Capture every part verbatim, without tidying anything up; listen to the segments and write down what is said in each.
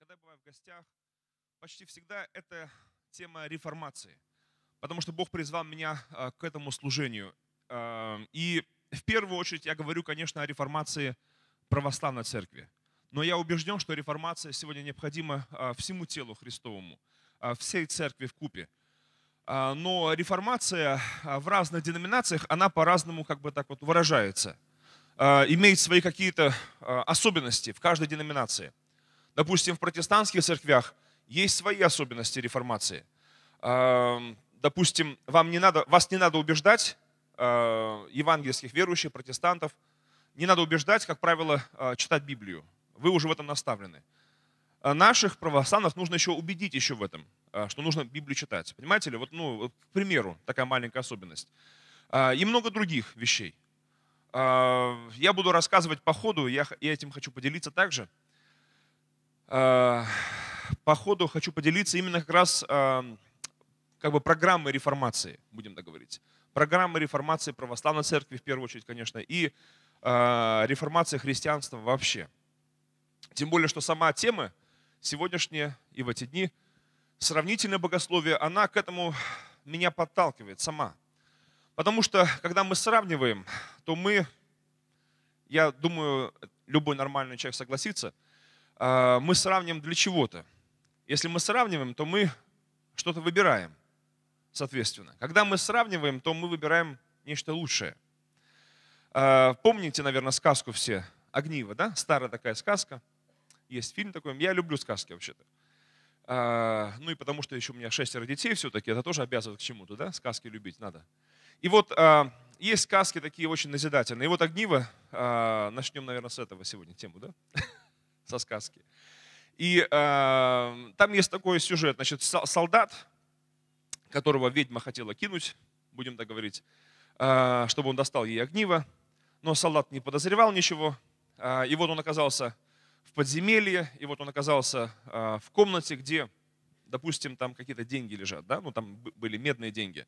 когда я бываю в гостях, почти всегда это тема реформации, потому что Бог призвал меня а, к этому служению. А, И в первую очередь я говорю, конечно, о реформации православной церкви. Но я убежден, что реформация сегодня необходима а, всему телу Христовому, а, всей церкви вкупе. А, Но реформация а, в разных деноминациях, она по-разному как бы так вот выражается. А, Имеет свои какие-то а, особенности в каждой деноминации. Допустим, в протестантских церквях есть свои особенности реформации. А, Допустим, вам не надо, вас не надо убеждать, а, евангельских верующих, протестантов, не надо убеждать, как правило, а, читать Библию. Вы уже в этом наставлены. А Наших православных нужно еще убедить еще в этом, а, что нужно Библию читать. Понимаете ли? Вот, ну, вот, к примеру, такая маленькая особенность. А, И много других вещей. А, Я буду рассказывать по ходу, я, х- я этим хочу поделиться также. А, По ходу хочу поделиться именно как раз а, как бы программой реформации, будем так говорить. Программы реформации православной церкви в первую очередь, конечно, и а, реформация христианства вообще. Тем более, что сама тема сегодняшняя и в эти дни, сравнительное богословие, она к этому меня подталкивает сама. Потому что, когда мы сравниваем, то мы, я думаю, любой нормальный человек согласится, а, мы сравниваем для чего-то. Если мы сравниваем, то мы что-то выбираем, соответственно. Когда мы сравниваем, то мы выбираем нечто лучшее. А, Помните, наверное, сказку все «Огниво», да? Старая такая сказка. Есть фильм такой. Я люблю сказки вообще-то. А, Ну и потому что еще у меня шестеро детей все-таки, это тоже обязывает к чему-то, да? Сказки любить надо. И вот а, есть сказки такие очень назидательные. И вот «Огниво», а, начнем, наверное, с этого сегодня тему, да? Со сказки. И а, там есть такой сюжет. Значит, со- солдат, которого ведьма хотела кинуть, будем так говорить, а, чтобы он достал ей огниво. Но солдат не подозревал ничего. А, И вот он оказался в подземелье, и вот он оказался а, в комнате, где, допустим, там какие-то деньги лежат, да, ну там б- были медные деньги.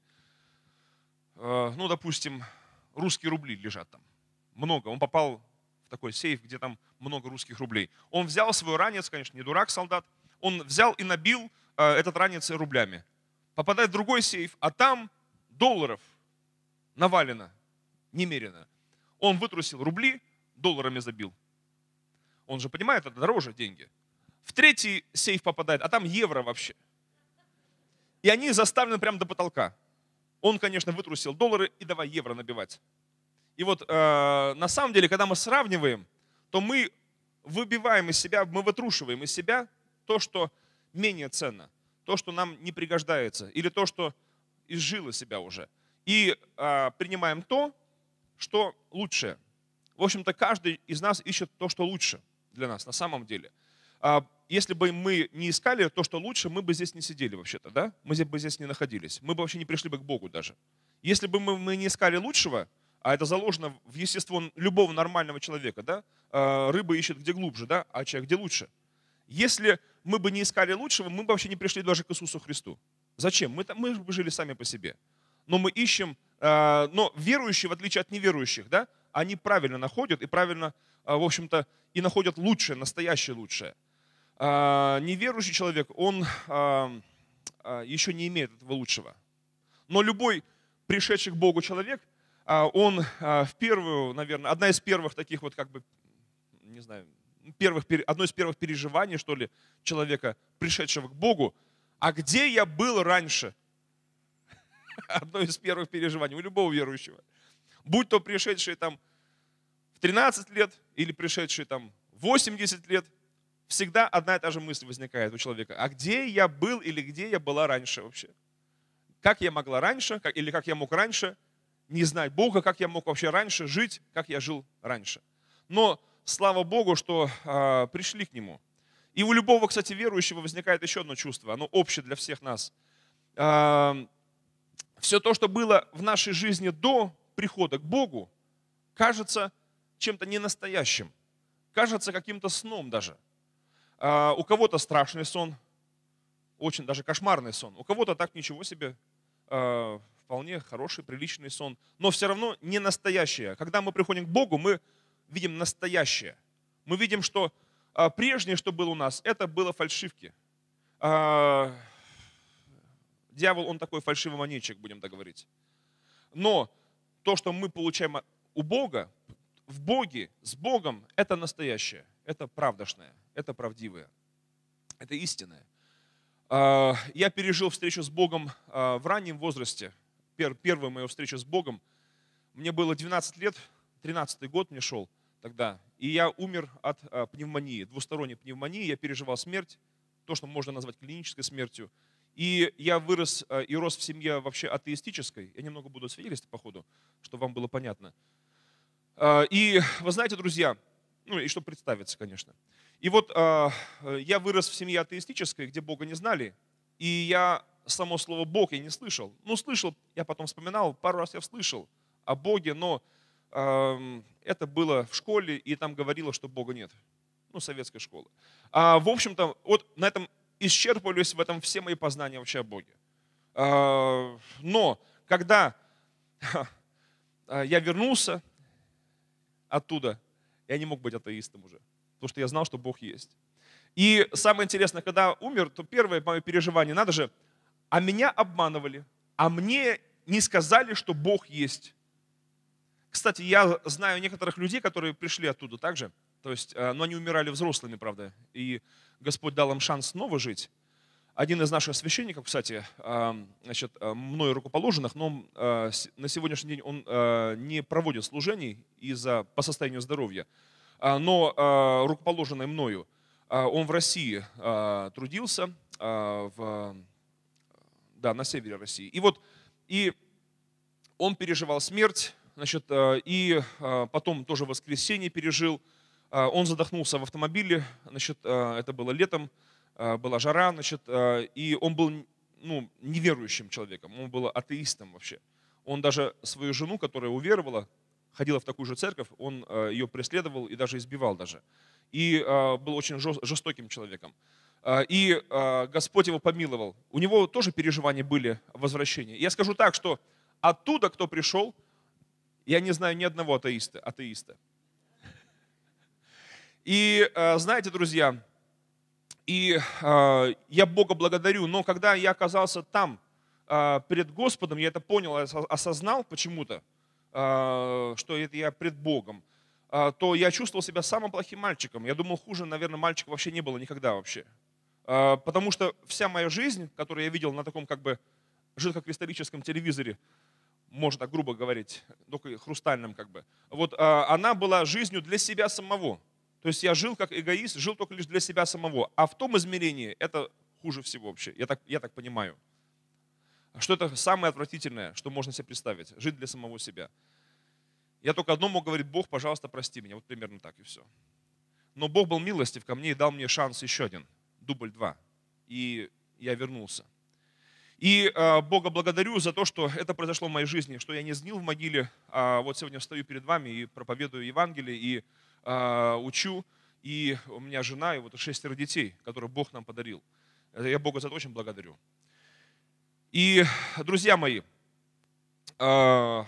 А, Ну, допустим, русские рубли лежат там. Много. Он попал в такой сейф, где там много русских рублей. Он взял свой ранец, конечно, не дурак солдат, он взял и набил а, этот ранец рублями. Попадает в другой сейф, а там долларов навалено немерено. Он вытрусил рубли, долларами забил. Он же понимает, это дороже деньги. В третий сейф попадает, а там евро вообще. И они заставлены прямо до потолка. Он, конечно, вытрусил доллары и давай евро набивать. И вот э, на самом деле, когда мы сравниваем, то мы выбиваем из себя, мы вытрушиваем из себя то, что менее ценно, то, что нам не пригождается, или то, что изжило себя уже. И э, принимаем то, что лучшее. В общем-то, каждый из нас ищет то, что лучше для нас на самом деле. А Если бы мы не искали то, что лучше, мы бы здесь не сидели вообще-то, да? Мы здесь бы здесь не находились. Мы бы вообще не пришли бы к Богу даже. Если бы мы, мы не искали лучшего, а это заложено в естество любого нормального человека, да? А, Рыба ищет где глубже, да? А человек где лучше. Если мы бы не искали лучшего, мы бы вообще не пришли даже к Иисусу Христу. Зачем? Мы, там- мы бы жили сами по себе. Но мы ищем, а, но верующие, в отличие от неверующих, да, они правильно находят и правильно, а, в общем-то, и находят лучшее, настоящее лучшее. А, Неверующий человек, он а, а, еще не имеет этого лучшего. Но любой пришедший к Богу человек, а, он а, в первую, наверное, одна из первых таких вот, как бы, не знаю, первых, пере- одно из первых переживаний, что ли, человека, пришедшего к Богу, а где я был раньше? Одно из первых переживаний у любого верующего. Будь то пришедший там в тринадцать лет или пришедший там в восемьдесят лет, всегда одна и та же мысль возникает у человека. А где я был или где я была раньше вообще? Как я могла раньше, как, или как я мог раньше не знать Бога, как я мог вообще раньше жить, как я жил раньше. Но слава Богу, что а, пришли к Нему. И у любого, кстати, верующего возникает еще одно чувство, оно общее для всех нас. А, Все то, что было в нашей жизни до прихода к Богу, кажется чем-то ненастоящим, кажется каким-то сном даже. А, У кого-то страшный сон, очень даже кошмарный сон, у кого-то так ничего себе, а, вполне хороший, приличный сон, но все равно не настоящее. Когда мы приходим к Богу, мы видим настоящее. Мы видим, что а, прежнее, что было у нас, это было фальшивки. А, Дьявол, он такой фальшивый монетчик, будем так говорить. Но то, что мы получаем у Бога, в Боге, с Богом, это настоящее, это правдошное, это правдивое, это истинное. А, Я пережил встречу с Богом а, в раннем возрасте. Пер- Первую мою встречу с Богом. Мне было двенадцать лет, тринадцатый год мне шел тогда. И я умер от а, пневмонии, двусторонней пневмонии. Я переживал смерть, то, что можно назвать клинической смертью. И я вырос а, и рос в семье вообще атеистической. Я немного буду свидетельствовать по ходу, чтобы вам было понятно. А, И вы знаете, друзья, ну и чтобы представиться, конечно. И вот а, я вырос в семье атеистической, где Бога не знали. И я само слово «Бог» я не слышал. Ну, слышал, я потом вспоминал, пару раз я слышал о Боге, но ам, это было в школе, и там говорилось, что Бога нет. Ну, советская школа. А, в общем-то, вот на этом исчерпывались в этом все мои познания вообще о Боге. А, но когда а, я вернулся оттуда, я не мог быть атеистом уже, потому что я знал, что Бог есть. И самое интересное, когда умер, то первое мое переживание, надо же, а меня обманывали, а мне не сказали, что Бог есть. Кстати, я знаю некоторых людей, которые пришли оттуда также, то есть, э, но они умирали взрослыми, правда, и Господь дал им шанс снова жить. Один из наших священников, кстати, э, значит, э, мною рукоположенных, но он, э, с- на сегодняшний день он э, не проводит служений из-за по состоянию здоровья, а, но э, рукоположенный мною, э, он в России э, трудился, э, в, да, на севере России. И вот и он переживал смерть, значит, э, и э, потом тоже воскресенье пережил. Э, Он задохнулся в автомобиле, значит, э, это было летом, э, была жара, значит, э, и он был, ну, неверующим человеком, он был атеистом вообще. Он даже свою жену, которая уверовала, ходила в такую же церковь, он э, ее преследовал и даже избивал даже. И э, был очень жес- жестоким человеком. Э, И э, Господь его помиловал. У него тоже переживания были возвращения. Я скажу так, что оттуда, кто пришел, я не знаю ни одного атеиста. атеиста. И э, знаете, друзья, и э, я Бога благодарю, но когда я оказался там, э, перед Господом, я это понял, осо- осознал почему-то, э, что это я пред Богом, э, то я чувствовал себя самым плохим мальчиком. Я думал, хуже, наверное, мальчика вообще не было никогда вообще. Э, Потому что вся моя жизнь, которую я видел на таком как бы жидкокристаллическом телевизоре, можно так грубо говорить, только хрустальным как бы, вот а, она была жизнью для себя самого. То есть я жил как эгоист, жил только лишь для себя самого. А в том измерении это хуже всего вообще. Я так, я так понимаю. Что это самое отвратительное, что можно себе представить. Жить для самого себя. Я только одно мог говорить: Бог, пожалуйста, прости меня. Вот примерно так и все. Но Бог был милостив ко мне и дал мне шанс еще один. Дубль два. И я вернулся. И э, Бога благодарю за то, что это произошло в моей жизни, что я не сгнил в могиле, а вот сегодня стою перед вами и проповедую Евангелие, и э, учу, и у меня жена, и вот шестеро детей, которые Бог нам подарил. Это Я Бога за это очень благодарю. И, друзья мои, э,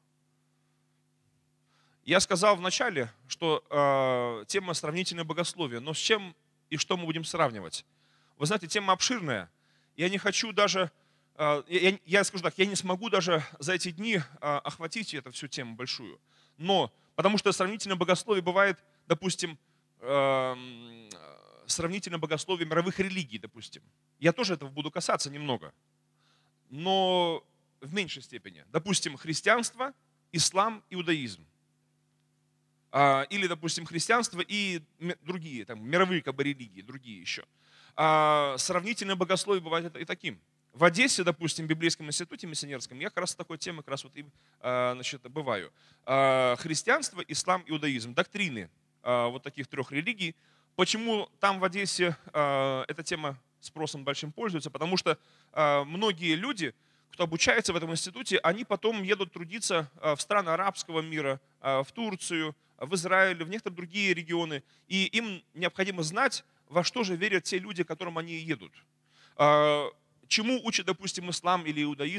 я сказал вначале, что э, тема сравнительное богословие, но с чем и что мы будем сравнивать? Вы знаете, тема обширная. Я не хочу даже, э, я, я скажу так, я не смогу даже за эти дни э, охватить эту всю тему большую. Но, потому что сравнительное богословие бывает, допустим, эм, сравнительное богословие мировых религий, допустим. Я тоже этого буду касаться немного, но в меньшей степени. Допустим, христианство, ислам, иудаизм. А, Или, допустим, христианство и м- другие, там, мировые как бы, религии, другие еще. А, Сравнительное богословие бывает и таким. В Одессе, допустим, в Библейском институте миссионерском, я как раз с такой темой как раз вот и, а, значит, бываю. А, Христианство, ислам, иудаизм, доктрины а, вот таких трех религий. Почему там в Одессе а, эта тема спросом большим пользуется? Потому что а, многие люди, кто обучается в этом институте, они потом едут трудиться а, в страны арабского мира, а, в Турцию, в Израиле, в некоторые другие регионы. И им необходимо знать, во что же верят те люди, к которым они едут. А, Чему учит, допустим, ислам или иудаизм?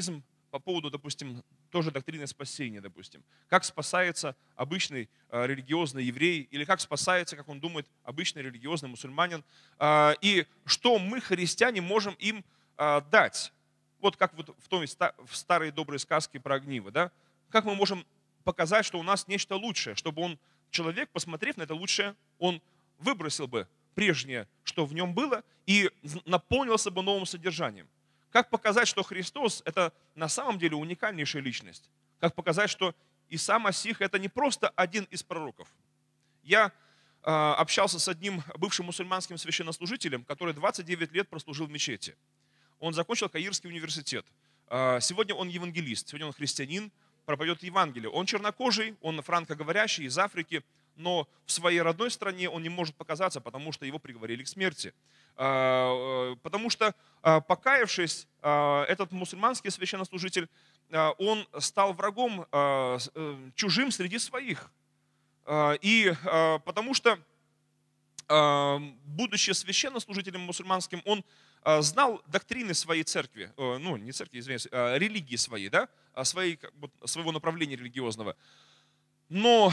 по поводу, допустим, тоже доктрины спасения, допустим. Как спасается обычный э, религиозный еврей, или как спасается, как он думает, обычный религиозный мусульманин. Э, и что мы, христиане, можем им э, дать. Вот как вот в той в старой доброй сказке про огниво, да? Как мы можем показать, что у нас нечто лучшее, чтобы он, человек, посмотрев на это лучшее, он выбросил бы прежнее, что в нем было, и наполнился бы новым содержанием. Как показать, что Христос – это на самом деле уникальнейшая личность? Как показать, что Иса Масих – это не просто один из пророков? Я э, общался с одним бывшим мусульманским священнослужителем, который двадцать девять лет прослужил в мечети. Он закончил Каирский университет. Э, сегодня он евангелист, сегодня он христианин, проповедует Евангелие. Он чернокожий, он франкоговорящий, из Африки, но в своей родной стране он не может показаться, потому что его приговорили к смерти. Потому что, покаявшись, этот мусульманский священнослужитель, он стал врагом чужим среди своих. И потому что, будучи священнослужителем мусульманским, он знал доктрины своей церкви, ну, не церкви, извиняюсь, религии своей, да, своей, как бы, своего направления религиозного. Но,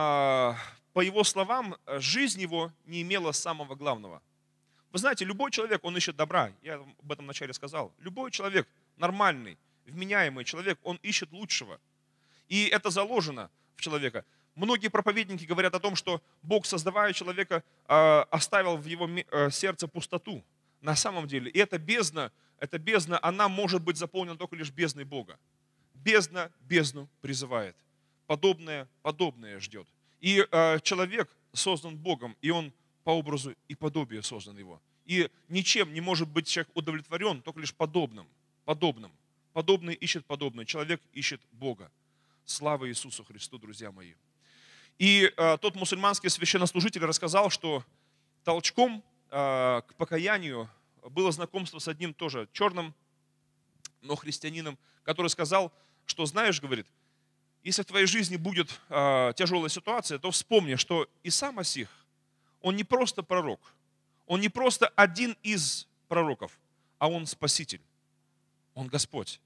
по его словам, жизнь его не имела самого главного. Вы знаете, любой человек, он ищет добра. Я об этом вначале сказал. Любой человек, нормальный, вменяемый человек, он ищет лучшего. И это заложено в человека. Многие проповедники говорят о том, что Бог, создавая человека, оставил в его сердце пустоту. На самом деле, и эта бездна, эта бездна, она может быть заполнена только лишь бездной Бога. Бездна бездну призывает. Подобное, подобное ждет. И э, человек создан Богом, и он по образу и подобию создан его. И ничем не может быть человек удовлетворен, только лишь подобным. Подобным. Подобный ищет подобное. Человек ищет Бога. Слава Иисусу Христу, друзья мои. И э, тот мусульманский священнослужитель рассказал, что толчком э, к покаянию было знакомство с одним тоже черным, но христианином, который сказал, что знаешь, говорит, если в твоей жизни будет э, тяжелая ситуация, то вспомни, что Иса Масих, он не просто пророк, он не просто один из пророков, а он Спаситель, он Господь.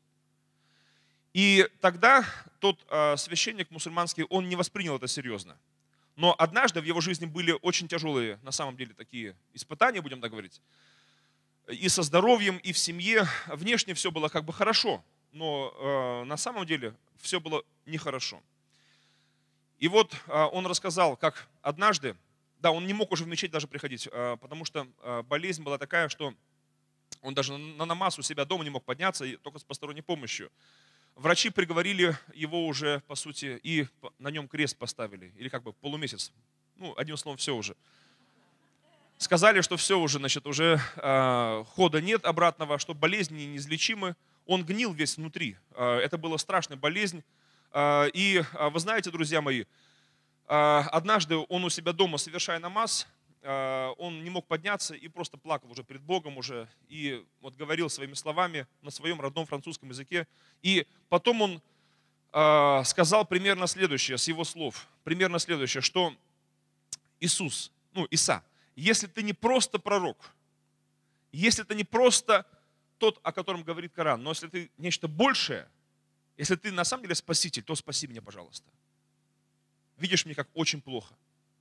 И тогда тот э, священник мусульманский, он не воспринял это серьезно. Но однажды в его жизни были очень тяжелые, на самом деле, такие испытания, будем так говорить. И со здоровьем, и в семье. Внешне все было как бы хорошо, но э, на самом деле все было нехорошо. И вот э, он рассказал, как однажды, да, он не мог уже в мечеть даже приходить, э, потому что э, болезнь была такая, что он даже на намаз у себя дома не мог подняться, и только с посторонней помощью. Врачи приговорили его уже, по сути, и на нем крест поставили, или как бы полумесяц. Ну, одним словом, все уже. Сказали, что все уже, значит, уже э, хода нет обратного, что болезни неизлечимы. Он гнил весь внутри. Э, это была страшная болезнь. Э, и э, вы знаете, друзья мои, э, однажды он у себя дома, совершая намаз, э, он не мог подняться и просто плакал уже перед Богом уже. И вот говорил своими словами на своем родном французском языке. И потом он э, сказал примерно следующее, с его слов, примерно следующее, что Иисус, ну, Иса, если ты не просто пророк, если ты не просто тот, о котором говорит Коран, но если ты нечто большее, если ты на самом деле спаситель, то спаси меня, пожалуйста. Видишь, мне как очень плохо.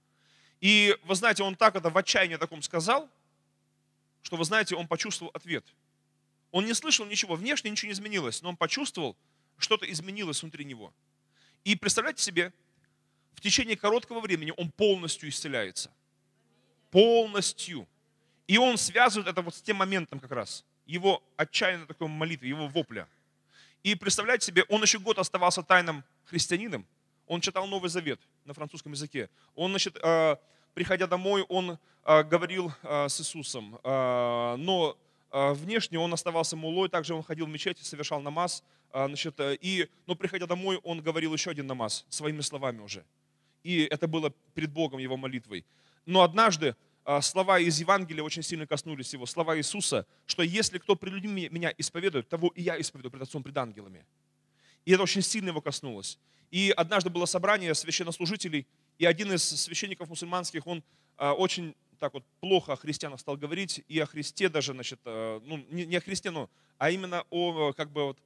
И вы знаете, он так это в отчаянии таком сказал, что, вы знаете, он почувствовал ответ. Он не слышал ничего, внешне ничего не изменилось, но он почувствовал, что-то изменилось внутри него. И представляете себе, в течение короткого времени он полностью исцеляется. Полностью. И он связывает это вот с тем моментом как раз. Его отчаянной такой молитвы, его вопля. И представляете себе, он еще год оставался тайным христианином. Он читал Новый Завет на французском языке. Он, значит, приходя домой, он говорил с Иисусом. Но внешне он оставался мулой, также он ходил в мечеть, совершал намаз. Значит, и, но приходя домой, он говорил еще один намаз, своими словами уже. И это было перед Богом его молитвой. Но однажды слова из Евангелия очень сильно коснулись его. Слова Иисуса, что если кто пред людьми меня исповедует, того и я исповедую пред Отцом, пред ангелами. И это очень сильно его коснулось. И однажды было собрание священнослужителей, и один из священников мусульманских, он очень так вот плохо о христианах стал говорить, и о Христе даже, значит, ну, не о Христе, но, а именно о, как бы, вот,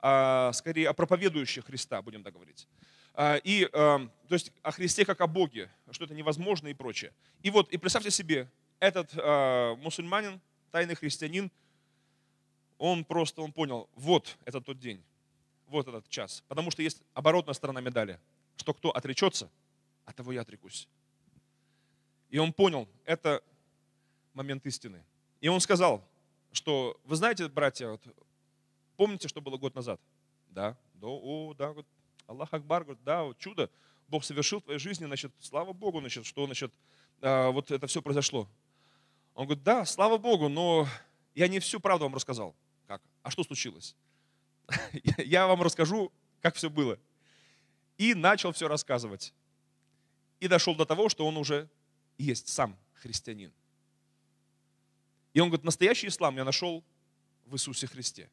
а, скорее о проповедующих Христа, будем так говорить. А, и, а, то есть о Христе как о Боге, что это невозможно и прочее. И вот, и представьте себе, этот а, мусульманин, тайный христианин, он просто, он понял, вот это тот день, вот этот час. Потому что есть оборотная сторона медали, что кто отречется, от того я отрекусь. И он понял, это момент истины. И он сказал, что, вы знаете, братья, вот, помните, что было год назад? Да, да, о, да, вот, Аллах Акбар, говорит, да, вот, чудо Бог совершил в твоей жизни, значит, слава Богу, значит, что, значит, а, вот это все произошло. Он говорит, да, слава Богу, но я не всю правду вам рассказал. Как? А что случилось? Я вам расскажу, как все было. И начал все рассказывать. И дошел до того, что он уже есть сам христианин. И он говорит, настоящий ислам я нашел в Иисусе Христе.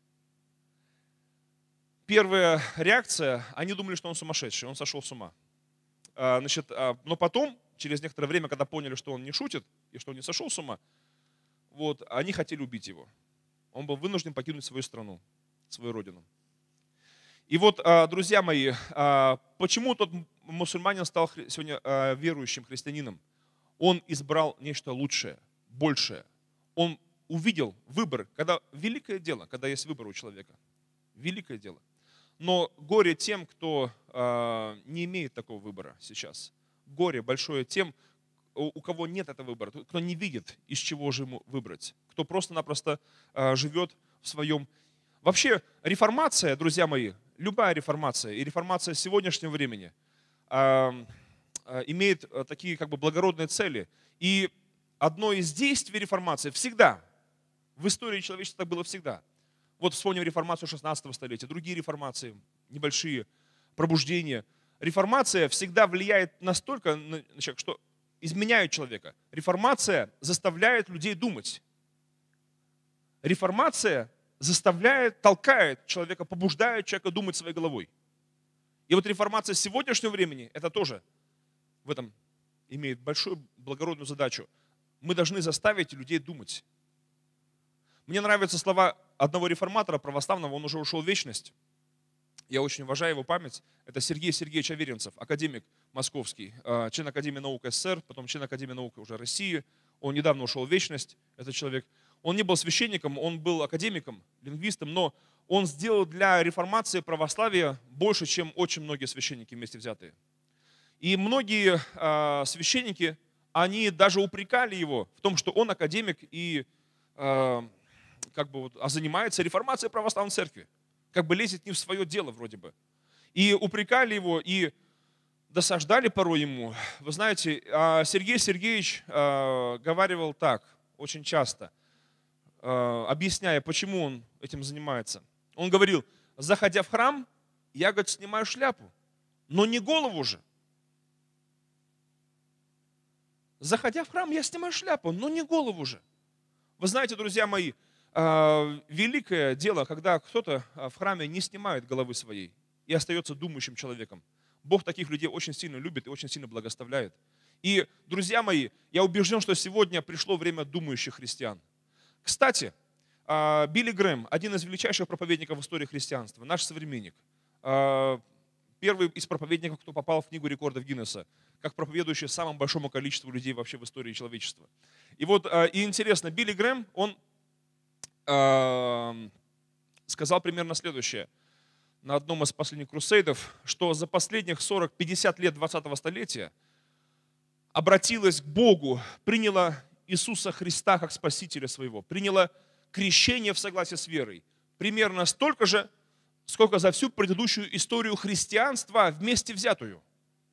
Первая реакция, они думали, что он сумасшедший, он сошел с ума. А, значит, а, но потом, через некоторое время, когда поняли, что он не шутит и что он не сошел с ума, вот, они хотели убить его. Он был вынужден покинуть свою страну, свою родину. И вот, а, друзья мои, а, почему тот мусульманин стал хри- сегодня а, верующим христианином? Он избрал нечто лучшее, большее. Он увидел выбор, когда великое дело, когда есть выбор у человека. Великое дело. Но горе тем, кто э, не имеет такого выбора сейчас. Горе большое тем, у, у кого нет этого выбора, кто не видит, из чего же ему выбрать. Кто просто-напросто э, живет в своем... Вообще реформация, друзья мои, любая реформация, и реформация сегодняшнего времени э, э, имеет такие как бы благородные цели. И одно из действий реформации всегда, в истории человечества так было всегда. Вот вспомним реформацию шестнадцатого столетия, другие реформации, небольшие, пробуждения. Реформация всегда влияет настолько на человека, что изменяет человека. Реформация заставляет людей думать. Реформация заставляет, толкает человека, побуждает человека думать своей головой. И вот реформация сегодняшнего времени, это тоже в этом имеет большую благородную задачу. Мы должны заставить людей думать. Мне нравятся слова одного реформатора православного, он уже ушел в вечность. Я очень уважаю его память. Это Сергей Сергеевич Аверинцев, академик московский, член Академии наук СССР, потом член Академии наук уже России. Он недавно ушел в вечность, этот человек. Он не был священником, он был академиком, лингвистом, но он сделал для реформации православия больше, чем очень многие священники вместе взятые. И многие э, священники, они даже упрекали его в том, что он академик и э, как бы вот, а занимается реформацией православной церкви. Как бы лезет не в свое дело вроде бы. И упрекали его, и досаждали порой ему. Вы знаете, Сергей Сергеевич говаривал так очень часто, объясняя, почему он этим занимается. Он говорил, заходя в храм, я, говорит, снимаю шляпу, но не голову же. Заходя в храм, я снимаю шляпу, но не голову же. Вы знаете, друзья мои, великое дело, когда кто-то в храме не снимает головы своей и остается думающим человеком. Бог таких людей очень сильно любит и очень сильно благословляет. И, друзья мои, я убежден, что сегодня пришло время думающих христиан. Кстати, Билли Грэм, один из величайших проповедников в истории христианства, наш современник, первый из проповедников, кто попал в книгу рекордов Гиннесса, как проповедующий самому большому количеству людей вообще в истории человечества. И вот, и интересно, Билли Грэм, он сказал примерно следующее на одном из последних крусейдов, что за последних сорок-пятьдесят лет двадцатого столетия обратилась к Богу, приняла Иисуса Христа как Спасителя своего, приняла крещение в согласии с верой. Примерно столько же, сколько за всю предыдущую историю христианства вместе взятую.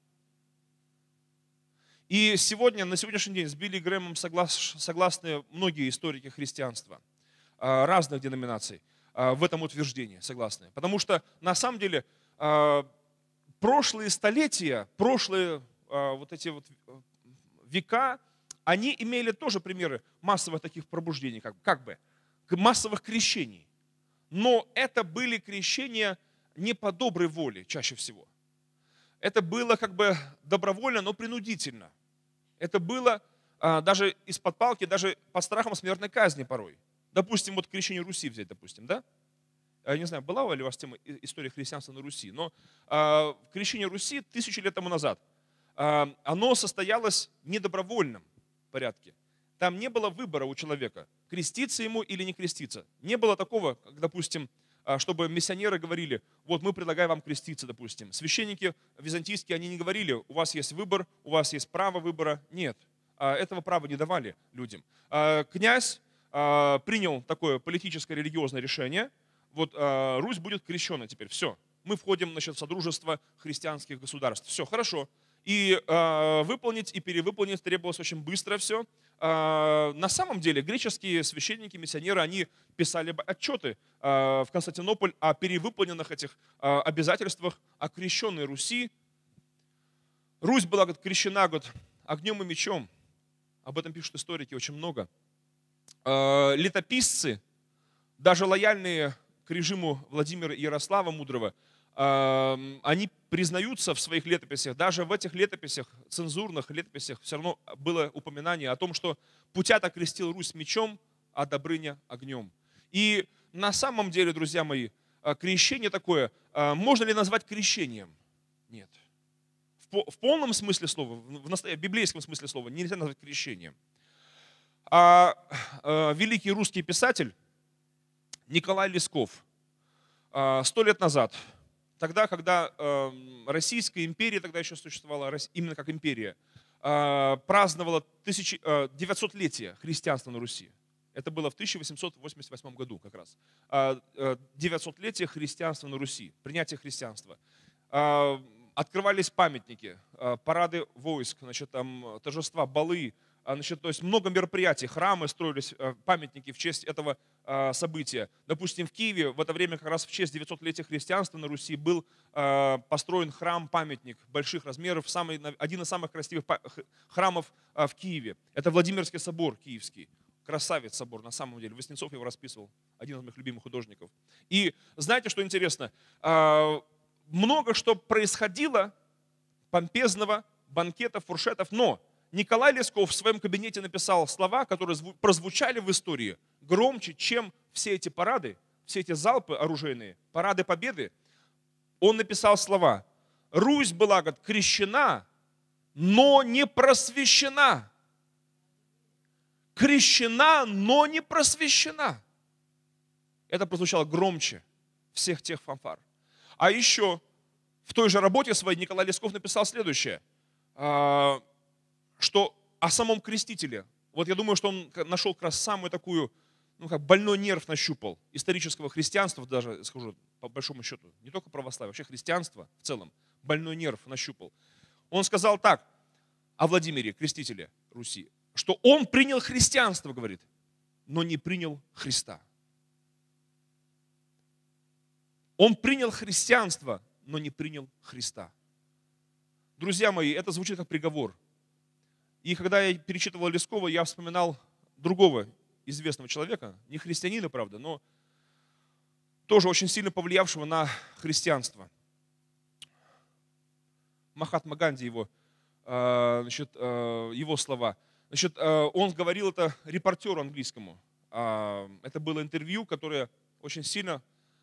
И сегодня, на сегодняшний день с Билли Грэмом согласны многие историки христианства разных деноминаций в этом утверждении согласны. Потому что на самом деле прошлые столетия, прошлые вот эти вот века, они имели тоже примеры массовых таких пробуждений, как, как бы, массовых крещений. Но это были крещения не по доброй воле чаще всего. Это было как бы добровольно, но принудительно. Это было а, даже из-под палки, даже под страхом смертной казни порой. Допустим, вот крещение Руси взять, допустим, да? Я не знаю, была ли у вас тема истории христианства на Руси, но э, крещение Руси тысячи лет тому назад, э, оно состоялось в недобровольном порядке. Там не было выбора у человека, креститься ему или не креститься. Не было такого, как, допустим, чтобы миссионеры говорили, вот мы предлагаем вам креститься, допустим. Священники византийские, они не говорили, у вас есть выбор, у вас есть право выбора. Нет, этого права не давали людям. Князь принял такое политическое религиозное решение, вот Русь будет крещена теперь, все. Мы входим, значит, в содружество христианских государств. Все, хорошо. И э, выполнить, и перевыполнить требовалось очень быстро все. Э, на самом деле греческие священники, миссионеры, они писали отчеты э, в Константинополь о перевыполненных этих э, обязательствах, о крещенной Руси. Русь была, говорит, крещена, говорит, огнем и мечом. Об этом пишут историки очень много. Э, летописцы, даже лояльные к режиму Владимира и Ярослава Мудрого, они признаются в своих летописях, даже в этих летописях, цензурных летописях, все равно было упоминание о том, что Путята крестил Русь мечом, а Добрыня огнем. И на самом деле, друзья мои, крещение такое, можно ли назвать крещением? Нет. В полном смысле слова, в библейском смысле слова нельзя назвать крещением. А великий русский писатель Николай Лесков сто лет назад, тогда, когда э, Российская империя, тогда еще существовала именно как империя, э, праздновала тысячи, э, девятисотлетие христианства на Руси. Это было в тысяча восемьсот восемьдесят восьмом году как раз. Э, э, девятисотлетие христианства на Руси, принятие христианства. Э, открывались памятники, э, парады войск, значит, там, торжества, балы. Значит, то есть много мероприятий, храмы строились, памятники в честь этого события. Допустим, в Киеве в это время как раз в честь девятисотлетия христианства на Руси был построен храм-памятник больших размеров, самый, один из самых красивых храмов в Киеве. Это Владимирский собор киевский. Красавец собор, на самом деле. Васнецов его расписывал, один из моих любимых художников. И знаете, что интересно? Много что происходило, помпезного, банкетов, фуршетов, но Николай Лесков в своем кабинете написал слова, которые прозвучали в истории громче, чем все эти парады, все эти залпы оружейные, парады победы. Он написал слова: «Русь была, говорит, крещена, но не просвещена». Крещена, но не просвещена. Это прозвучало громче всех тех фанфар. А еще в той же работе своей Николай Лесков написал следующее, что о самом крестителе. Вот я думаю, что он нашел как раз самую такую, ну как больной нерв нащупал исторического христианства, даже, скажу, по большому счету, не только православие, вообще христианство в целом, больной нерв нащупал. Он сказал так о Владимире, крестителе Руси, что он принял христианство, говорит, но не принял Христа. Он принял христианство, но не принял Христа. Друзья мои, это звучит как приговор. И когда я перечитывал Лескова, я вспоминал другого известного человека, не христианина, правда, но тоже очень сильно повлиявшего на христианство. Махатма Ганди, его, значит, его слова. Значит, он говорил это репортеру английскому. Это было интервью, которое очень сильно,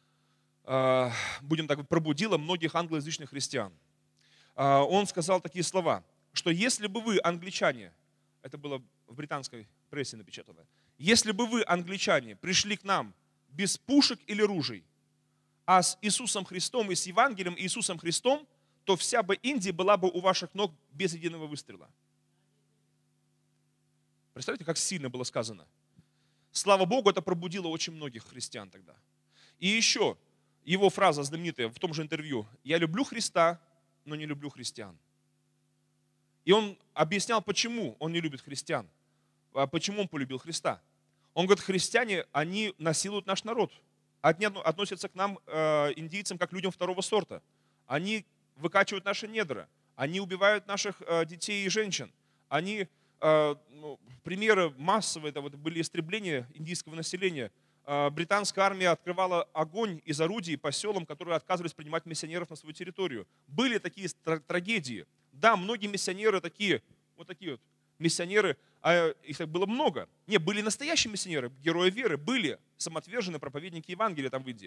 будем так, пробудило многих англоязычных христиан. Он сказал такие слова, что если бы вы, англичане, это было в британской прессе напечатано, если бы вы, англичане, пришли к нам без пушек или ружей, а с Иисусом Христом и с Евангелием Иисусом Христом, то вся бы Индия была бы у ваших ног без единого выстрела. Представляете, как сильно было сказано? Слава Богу, это пробудило очень многих христиан тогда. И еще его фраза знаменитая в том же интервью: «Я люблю Христа, но не люблю христиан». И он объяснял, почему он не любит христиан, почему он полюбил Христа. Он говорит, христиане, они насилуют наш народ. Они относятся к нам, индийцам, как к людям второго сорта. Они выкачивают наши недра, они убивают наших детей и женщин. Они, ну, примеры массовые, это вот были истребления индийского населения. Британская армия открывала огонь из орудий по селам, которые отказывались принимать миссионеров на свою территорию. Были такие трагедии. Да, многие миссионеры такие, вот такие вот миссионеры, а их было много. Не, были настоящие миссионеры, герои веры, были самоотверженные проповедники Евангелия там в Индии.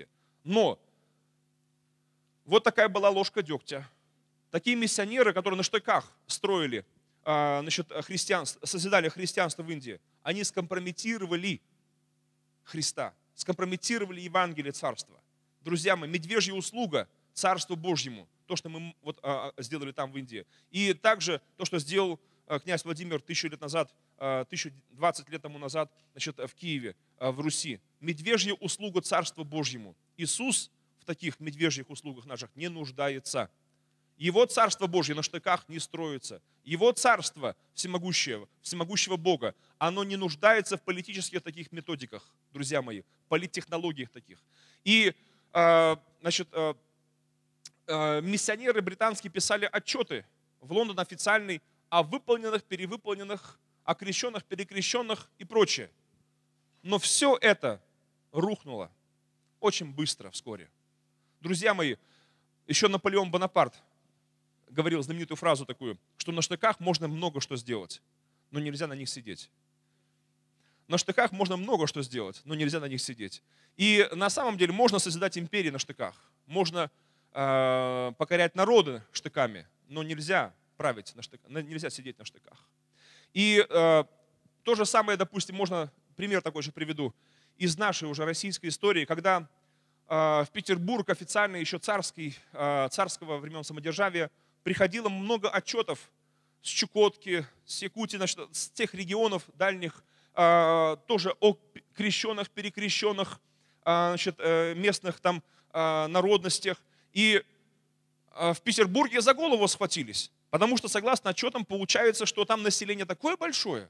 Но вот такая была ложка дегтя. Такие миссионеры, которые на штыках строили, а, значит, христианство, созидали христианство в Индии, они скомпрометировали Христа, скомпрометировали Евангелие Царства. Друзья мои, медвежья услуга Царству Божьему, то, что мы вот, а, сделали там в Индии. И также то, что сделал а, князь Владимир тысячу лет назад, а, тысячу двадцать лет тому назад, значит, в Киеве, а, в Руси. Медвежья услуга Царству Божьему. Иисус в таких медвежьих услугах наших не нуждается. Его Царство Божье на штыках не строится. Его Царство всемогущего, всемогущего Бога, оно не нуждается в политических таких методиках, друзья мои, политтехнологиях таких. И значит, миссионеры британские писали отчеты в Лондон официальный о выполненных, перевыполненных, о крещенных, перекрещенных и прочее. Но все это рухнуло очень быстро, вскоре. Друзья мои, еще Наполеон Бонапарт говорил знаменитую фразу такую, что на штыках можно много что сделать, но нельзя на них сидеть. На штыках можно много что сделать, но нельзя на них сидеть. И на самом деле можно созидать империи на штыках, можно э, покорять народы штыками, но нельзя править на штыках, нельзя сидеть на штыках. И э, то же самое, допустим, можно, пример такой же приведу, из нашей уже российской истории, когда э, в Петербург официально еще царский, э, царского времен самодержавия приходило много отчетов с Чукотки, с Якутии, значит, с тех регионов дальних, э, тоже о крещенных, перекрещенных, э, значит, э, местных там э, народностях. И э, в Петербурге за голову схватились, потому что, согласно отчетам, получается, что там население такое большое.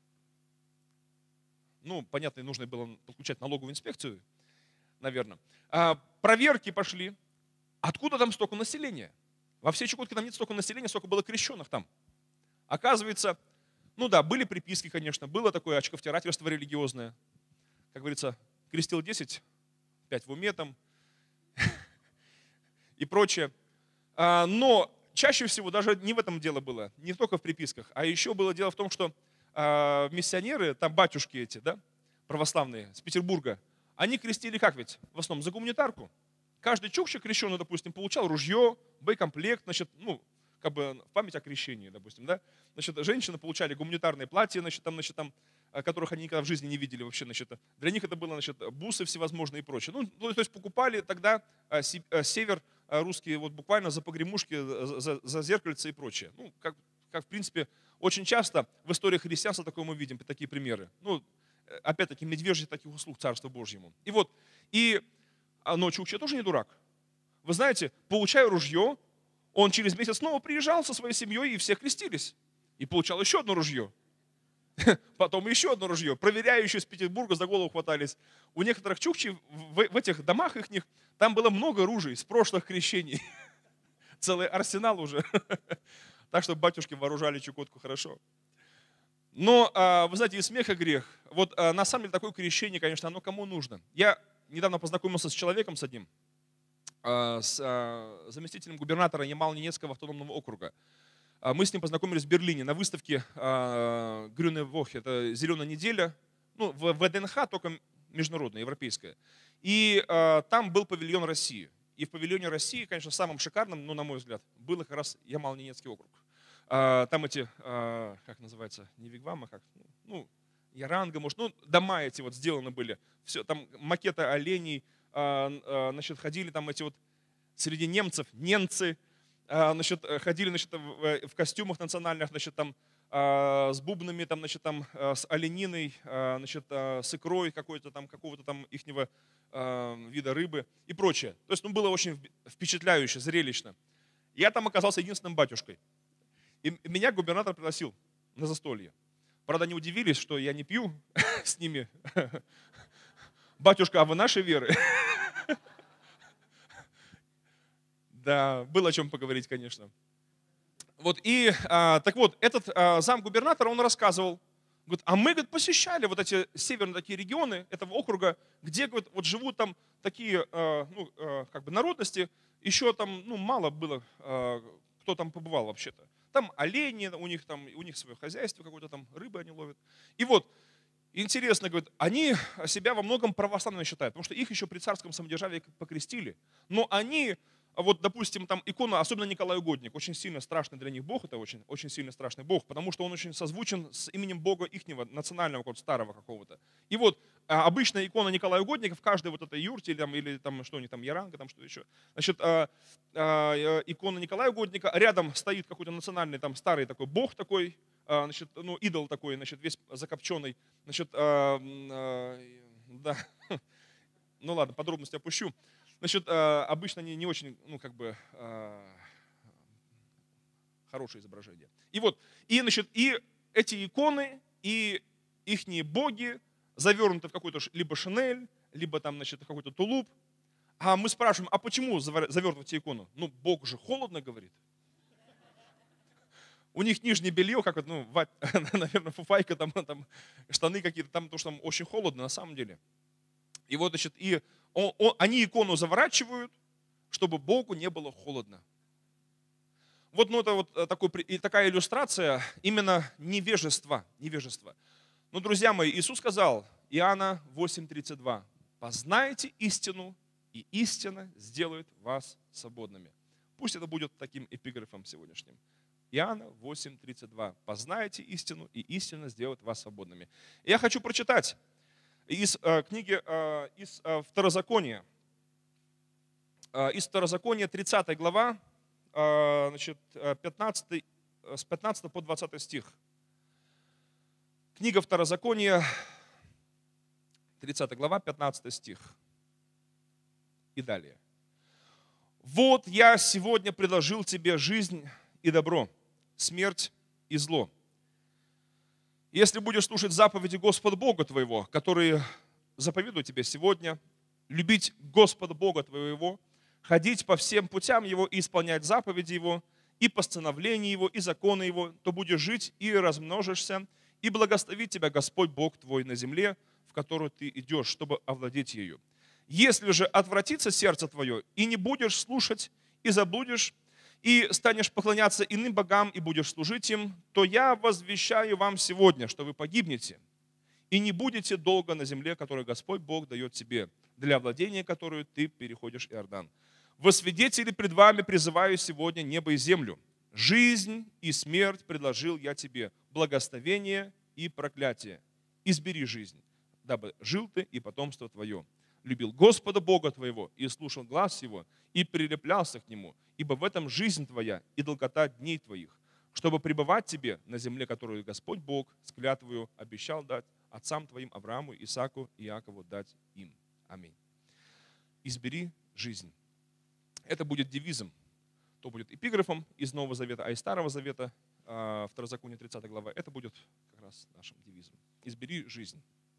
Ну, понятно, нужно было подключать налоговую инспекцию, наверное. А проверки пошли. Откуда там столько населения? Во всей Чукотке там нет столько населения, сколько было крещенных там. Оказывается, ну да, были приписки, конечно, было такое очковтирательство религиозное. Как говорится, крестил десять, пять в уме там и прочее. Но чаще всего даже не в этом дело было, не только в приписках, а еще было дело в том, что миссионеры, там батюшки эти, да, православные, с Петербурга, они крестили как ведь? В основном за гуманитарку. Каждый чукча крещеный, допустим, получал ружье, боекомплект, значит, ну, как бы в память о крещении, допустим, да. Значит, женщины получали гуманитарные платья, значит, там, значит, там, которых они никогда в жизни не видели вообще, значит, для них это было, значит, бусы всевозможные и прочее. Ну, то есть покупали тогда север русские вот буквально за погремушки, за, за зеркальце и прочее. Ну, как, как в принципе, очень часто в истории христианства такое мы видим, такие примеры. Ну, опять-таки, медвежьих таких услуг Царству Божьему. И вот, и но чукча тоже не дурак. Вы знаете, получая ружье, он через месяц снова приезжал со своей семьей, и все крестились. И получал еще одно ружье. Потом еще одно ружье. Проверяющие из Петербурга за голову хватались. У некоторых чукчей в, в этих домах их, там было много ружей с прошлых крещений. Целый арсенал уже. Так что батюшки вооружали Чукотку хорошо. Но, вы знаете, и смех, и грех. Вот на самом деле такое крещение, конечно, оно кому нужно? Я недавно познакомился с человеком, с одним, с заместителем губернатора Ямал-Ненецкого автономного округа. Мы с ним познакомились в Берлине на выставке Grüne Woche, это «Зеленая неделя», ну, в ВДНХ, только международная, европейская. И там был павильон России. И в павильоне России, конечно, самым шикарным, ну, на мой взгляд, был как раз Ямал-Ненецкий округ. Там эти, как называется, не вигвамы, как, ну, яранга, может, ну, дома эти вот сделаны были. Все, там макеты оленей, значит, ходили там эти вот среди немцев, немцы, значит, ходили, значит, в костюмах национальных, значит, там с бубнами, там, значит, там с олениной, значит, с икрой какой-то там, какого-то там ихнего вида рыбы и прочее. То есть, ну, было очень впечатляюще, зрелищно. Я там оказался единственным батюшкой. И меня губернатор пригласил на застолье. Правда, они удивились, что я не пью с ними. Батюшка, а вы нашей веры? Да, было о чем поговорить, конечно. Вот, и, а, так вот, этот а, замгубернатора, он рассказывал, говорит, а мы, говорит, посещали вот эти северные такие регионы этого округа, где, говорит, вот живут там такие, а, ну, а, как бы народности, еще там, ну, мало было, а, кто там побывал вообще-то. Там олени, у них там, у них свое хозяйство какое-то там, рыбы они ловят. И вот, Интересно, говорит, они себя во многом православными считают, потому что их еще при царском самодержавии покрестили. Но они, вот, допустим, там икона, особенно Николай Угодник, очень сильно страшный для них бог, это очень, очень сильно страшный бог, потому что он очень созвучен с именем бога ихнего, национального, какого-то старого какого-то. И вот а, обычная икона Николая Угодника в каждой вот этой юрте, или там, или там что у них там, Яранга, там что еще. Значит, а, а, икона Николая Угодника, рядом стоит какой-то национальный там старый такой бог такой, значит, ну, идол такой, значит, весь закопченный, значит, а, а, да, ну ладно, подробности опущу. Значит, а, обычно они не очень, ну, как бы, а, хорошее изображение. И вот, и, значит, и эти иконы, и ихние боги завернуты в какой-то либо шинель, либо там, значит, какой-то тулуп. А мы спрашиваем, а почему завернуты икону? Ну, Бог же холодно говорит. У них нижнее белье, как вот, ну, наверное, фуфайка, там, там штаны какие-то, там, потому что там очень холодно на самом деле. И вот, значит, и он, он, они икону заворачивают, чтобы Богу не было холодно. Вот, ну, это вот такой, и такая иллюстрация именно невежества, невежества. Но, друзья мои, Иисус сказал, Иоанна восемь тридцать два, познайте истину, и истина сделает вас свободными. Пусть это будет таким эпиграфом сегодняшним. Иоанна восемь тридцать два. Познайте истину, и истина сделает вас свободными. Я хочу прочитать из э, книги, э, из э, Второзакония. Э, из Второзакония тридцатая глава, э, значит, пятнадцатый, с пятнадцатого по двадцатый стих. Книга Второзакония, тридцатая глава, пятнадцатый стих. И далее. «Вот я сегодня предложил тебе жизнь и добро, смерть и зло. Если будешь слушать заповеди Господа Бога твоего, которые заповедую тебе сегодня, любить Господа Бога твоего, ходить по всем путям Его и исполнять заповеди Его, и постановления Его, и законы Его, то будешь жить и размножишься, и благословит тебя Господь Бог твой на земле, в которую ты идешь, чтобы овладеть ею. Если же отвратится сердце твое, и не будешь слушать, и заблудишь, и станешь поклоняться иным богам, и будешь служить им, то я возвещаю вам сегодня, что вы погибнете, и не будете долго на земле, которую Господь Бог дает тебе, для владения которую ты переходишь Иордан. Во свидетели пред вами призываю сегодня небо и землю. Жизнь и смерть предложил я тебе, благословение и проклятие. Избери жизнь, дабы жил ты и потомство твое. Любил Господа Бога твоего и слушал глас Его, и прилеплялся к Нему, ибо в этом жизнь твоя и долгота дней твоих, чтобы пребывать тебе на земле, которую Господь Бог с клятвою обещал дать отцам твоим Аврааму, Исааку и Иакову дать им. Аминь. Избери жизнь. Это будет девизом, то будет эпиграфом из Нового Завета, а из Старого Завета, Второзаконие тридцатая глава, это будет как раз нашим девизом. Избери жизнь.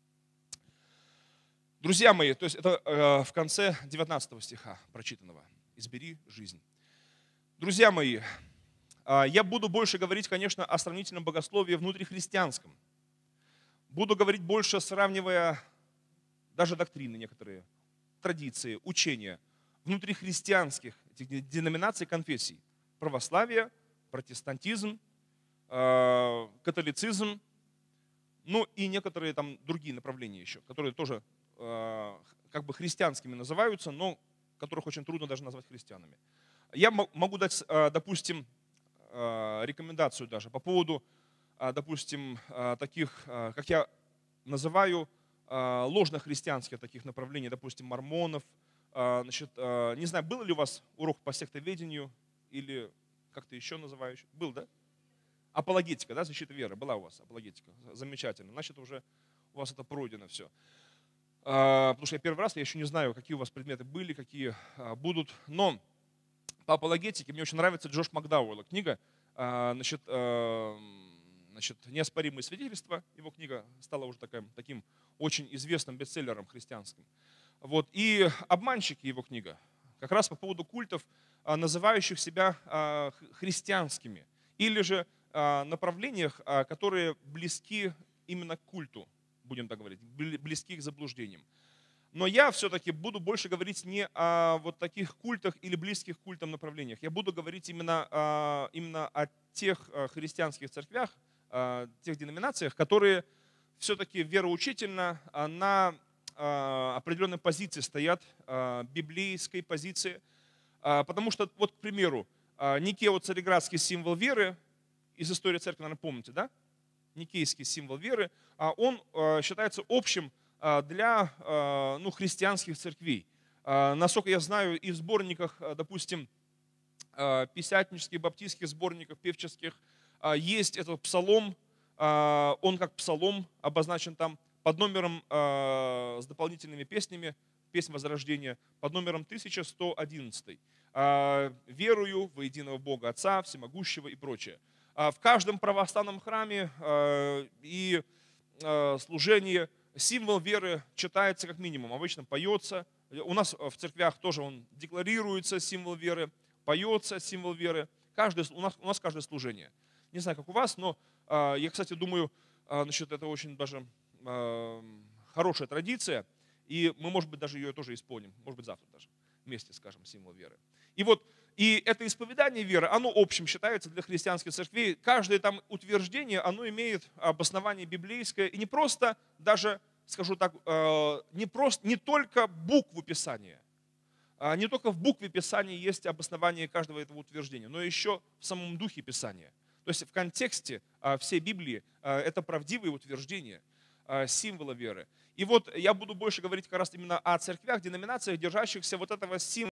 Друзья мои, то есть это э, в конце девятнадцатого стиха прочитанного. Избери жизнь. Друзья мои, э, я буду больше говорить, конечно, о сравнительном богословии внутрихристианском. Буду говорить больше, сравнивая даже доктрины некоторые, традиции, учения внутрихристианских этих деноминаций, конфессий. Православие, протестантизм, э, католицизм, ну и некоторые там другие направления еще, которые тоже как бы христианскими называются, но которых очень трудно даже назвать христианами. Я могу дать, допустим, рекомендацию даже по поводу, допустим, таких, как я называю, ложно-христианских таких направлений, допустим, мормонов. Значит, не знаю, был ли у вас урок по сектоведению или как-то еще называешь? Был, да? Апологетика, да, защита веры. Была у вас апологетика. Замечательно. Значит, уже у вас это пройдено все. Потому что я первый раз, я еще не знаю, какие у вас предметы были, какие будут. Но по апологетике мне очень нравится Джош Макдауэлла книга. Значит, значит, «Неоспоримые свидетельства». Его книга стала уже таким, таким очень известным бестселлером христианским. Вот. И «Обманщики» его книга. Как раз по поводу культов, называющих себя христианскими. Или же направлениях, которые близки именно к культу. Будем так говорить, близки к заблуждениям. Но я все-таки буду больше говорить не о вот таких культах или близких к культам направлениях. Я буду говорить именно, именно о тех христианских церквях, тех деноминациях, которые все-таки вероучительно на определенной позиции стоят, библейской позиции. Потому что, вот, к примеру, Никея, вот, цареградский символ веры, из истории церкви, наверное, помните, да? Никейский символ веры, он считается общим для, ну, христианских церквей. Насколько я знаю, и в сборниках, допустим, пятидесятнических, баптистских сборниках, певческих, есть этот псалом, он как псалом обозначен там под номером с дополнительными песнями, песнь Возрождения, под номером тысяча сто одиннадцать. «Верую во единого Бога Отца, всемогущего» и прочее. В каждом православном храме и служении символ веры читается как минимум, обычно поется. У нас в церквях тоже он декларируется, символ веры, поется символ веры. Каждый, у, нас, у нас каждое служение. Не знаю, как у вас, но я, кстати, думаю, насчет этого очень даже хорошая традиция. И мы, может быть, даже ее тоже исполним. Может быть, завтра даже вместе скажем символ веры. И вот и это исповедание веры, оно общим считается для христианских церквей. Каждое там утверждение, оно имеет обоснование библейское. И не просто даже, скажу так, не, просто, не только букву Писания. Не только в букве Писания есть обоснование каждого этого утверждения, но еще в самом духе Писания. То есть в контексте всей Библии это правдивые утверждения символа веры. И вот я буду больше говорить как раз именно о церквях, деноминациях, держащихся вот этого символа.